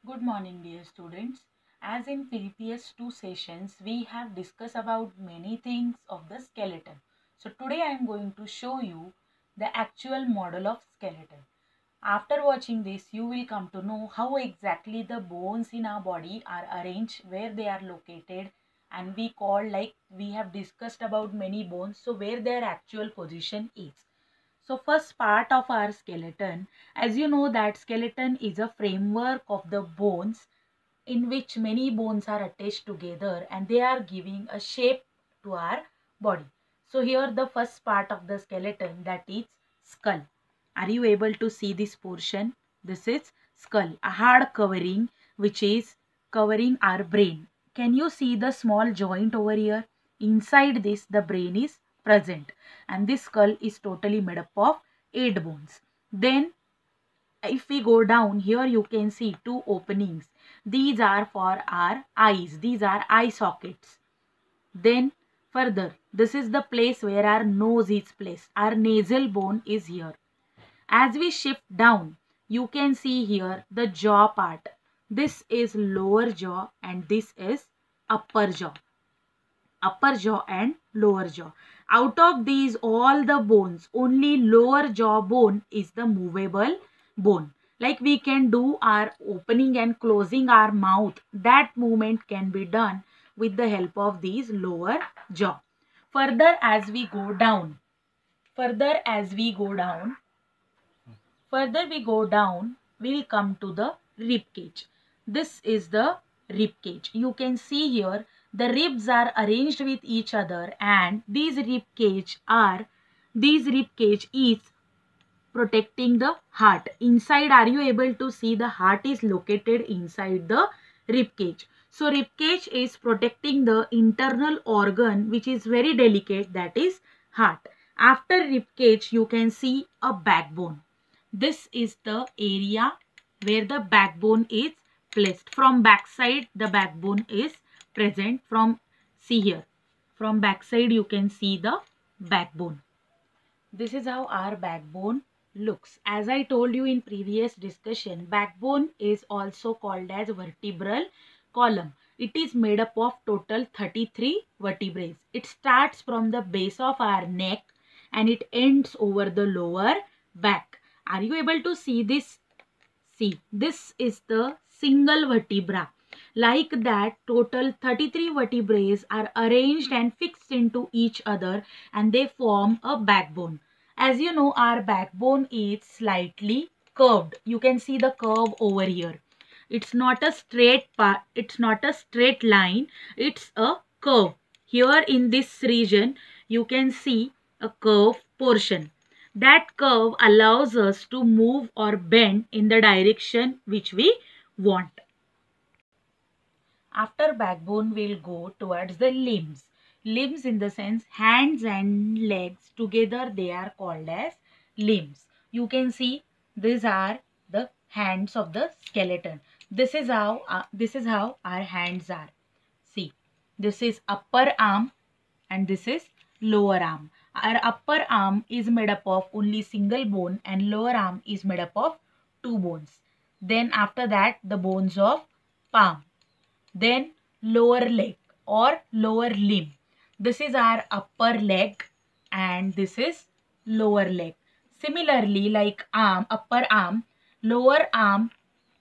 Good morning, dear students. As in previous two sessions, we have discussed about many things of the skeleton. So today I am going to show you the actual model of skeleton. After watching this, you will come to know how exactly the bones in our body are arranged, where they are located, and we have discussed about many bones, so where their actual position is. So first part of our skeleton, as you know that skeleton is a framework of the bones in which many bones are attached together and they are giving a shape to our body. So here the first part of the skeleton, that is skull. Are you able to see this portion? This is skull, a hard covering which is covering our brain. Can you see the small joint over here? Inside this the brain is present and this skull is totally made up of 8 bones. Then if we go down here, you can see two openings. These are for our eyes. These are eye sockets. Then further, this is the place where our nose is placed. Our nasal bone is here. As we shift down, you can see here the jaw part. This is lower jaw and this is upper jaw. Upper jaw and lower jaw. Out of these all the bones, only lower jaw bone is the movable bone. Like we can do our opening and closing our mouth, that movement can be done with the help of these lower jaw. Further as we go down, further as we go down, Further we go down, we'll come to the rib cage. This is the rib cage. You can see here the ribs are arranged with each other and these rib cage is protecting the heart. Inside, are you able to see the heart is located inside the rib cage. So rib cage is protecting the internal organ which is very delicate, that is heart. After rib cage you can see a backbone. This is the area where the backbone is placed. From backside the backbone is present. See here, from backside you can see the backbone. This is how our backbone looks. As I told you in previous discussion, backbone is also called as vertebral column. It is made up of total 33 vertebrae. It starts from the base of our neck and it ends over the lower back. Are you able to see this? See, this is the single vertebra. Like that, total 33 vertebrae are arranged and fixed into each other and they form a backbone. As you know, our backbone is slightly curved. You can see the curve over here. It's not a straight part, it's not a straight line, it's a curve. Here in this region, you can see a curved portion. That curve allows us to move or bend in the direction which we want. After backbone, we'll go towards the limbs. Limbs in the sense hands and legs together, they are called as limbs. You can see these are the hands of the skeleton. This is how our hands are. See, this is upper arm and this is lower arm. Our upper arm is made up of only single bone and lower arm is made up of two bones. Then after that the bones of palm. Then lower leg or lower limb. This is our upper leg and this is lower leg. Similarly, like arm, upper arm, lower arm.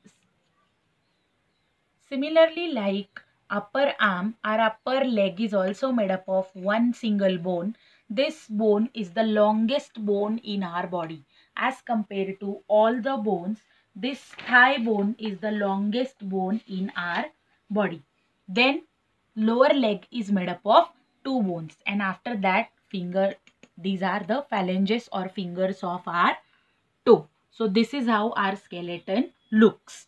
Similarly, like upper arm, our upper leg is also made up of one single bone. This bone is the longest bone in our body. As compared to all the bones, this thigh bone is the longest bone in our body. Then lower leg is made up of two bones and after that finger. These are the phalanges or fingers of our toe. So this is how our skeleton looks.